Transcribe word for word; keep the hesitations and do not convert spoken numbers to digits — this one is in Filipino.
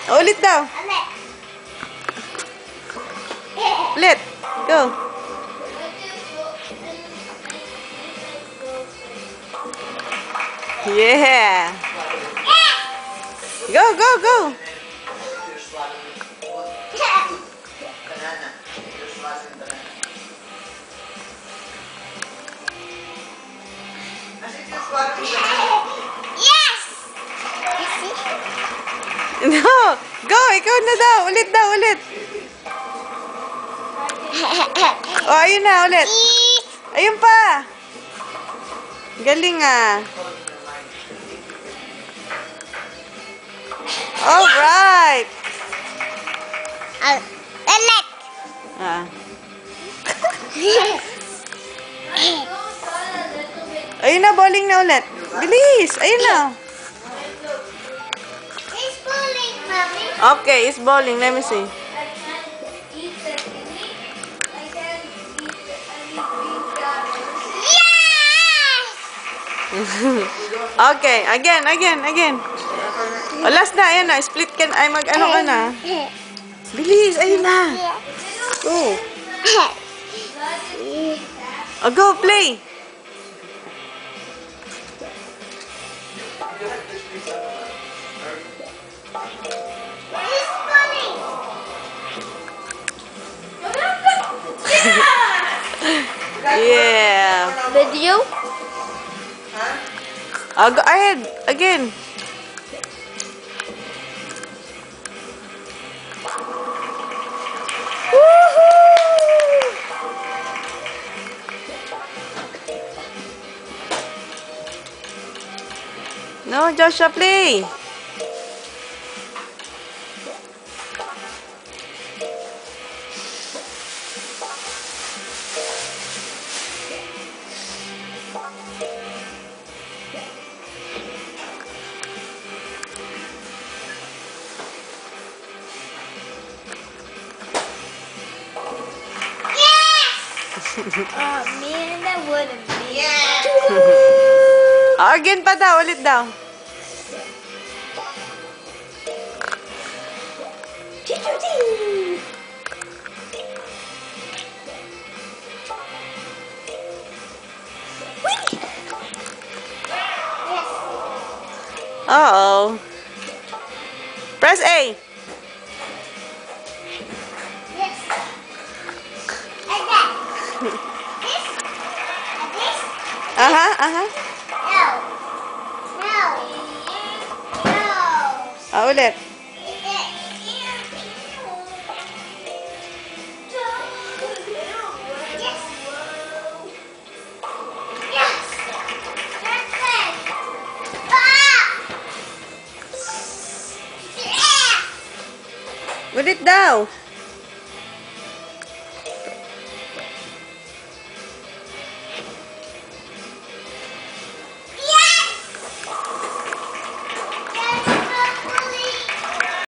Ulit daw. Ulit. Go. Yeah. Go, go, go. Yes! No. Go, ikaw na daw. Ulit daw, ulit. Oh, ayun na, ulit. Ayun pa. Galing ah. Alright. Uh, ulit. Ah. Ayun na, bowling na ulit. Bilis. Ayun na. It's bowling, mommy. Okay, it's bowling. Let me see. Okay, again, again, again. O, last na, ayan na. Split can, ay mag, ano ka na. Bilis, ayun na. Go. O, go, play. It's bowling. Yeah. Video? O, go ahead, again. No, Joshua, play. Oh, man, that would have been. Yeah. O, again pa daw, ulit daw. Uh-oh. Press A. Yes. And that. This. And this. Aha, aha. No. No. No. Ah, ulit. Yes. Yes. That's it. Ah! Yeah. Ulit daw.